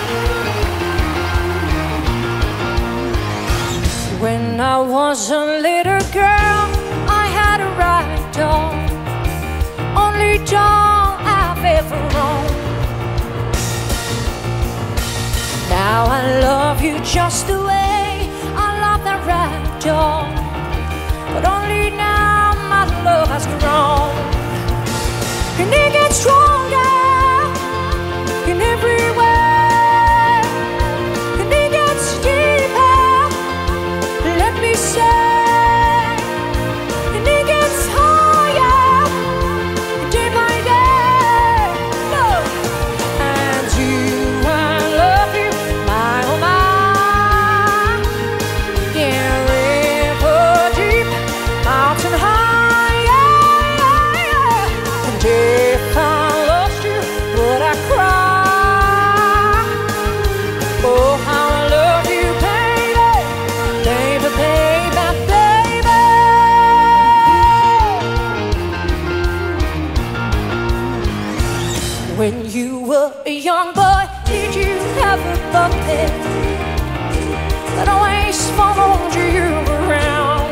When I was a little girl, I had a rag doll, only doll I've ever owned. Now I love you just the way I love that rag doll, but only now my love has grown. And it gets stronger in every way, and it gets deeper, let me say, and it gets higher day by day. No. And you, I love you, my oh my. Yeah, river deep, mountain high, yeah, yeah, yeah. And if I lost you, would I cry? Oh, how I love you, baby, baby, baby, baby. When you were a young boy, did you have a puppet that always followed you around?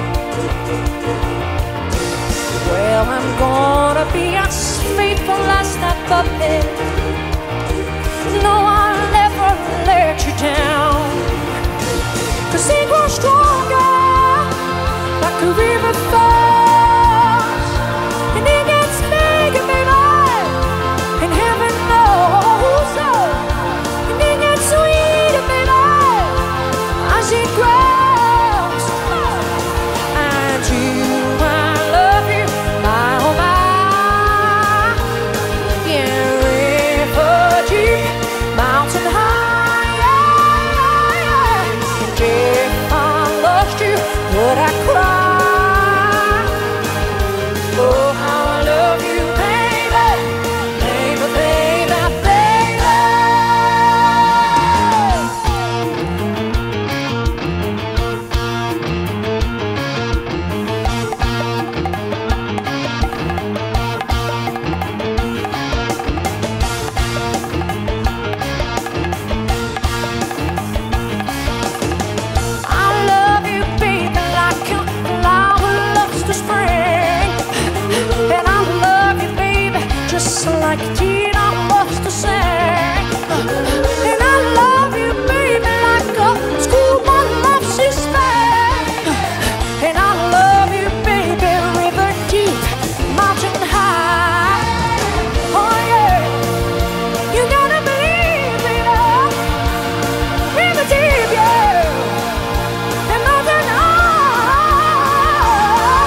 Well, I'm gonna be as faithful as that puppet. No, I'll never let you down. 'Cause it grows stronger like a river falls, and it gets bigger, baby, and heaven knows so. And it gets sweeter, baby, as it grows. And you, I love you, my oh my. Yeah, river deep, mountain high, yeah, yeah, yeah. And if I lost you, would I cry? Oh, how I love you, baby, baby, baby, baby. I love you, baby, like a flower loves the spring. And I love you, baby, just like Tina loves to sing. And I love you, baby, like a schoolboy loves his band. And I love you, baby, river deep, mountain high. Oh yeah, you gotta believe, baby, river deep, yeah, and mountain high.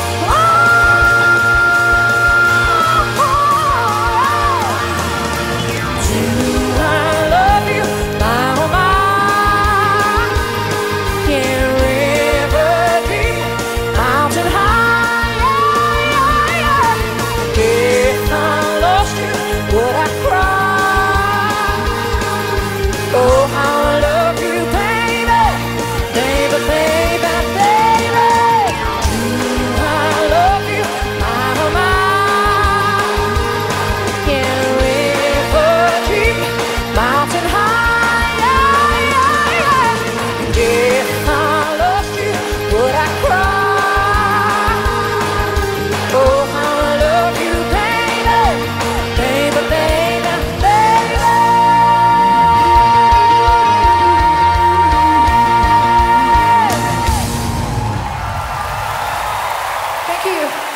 Do I love you, my oh my? Yeah, river deep, mountain high, yeah, yeah, yeah. If I lost you, would I cry? Oh, how I love you, baby, baby, baby, baby. Do I love you, my oh my? Yeah, river deep, mountain high, yeah, yeah, yeah. And if I lost you, would I cry? Oh, how I love you, baby, baby, baby, baby. Thank you.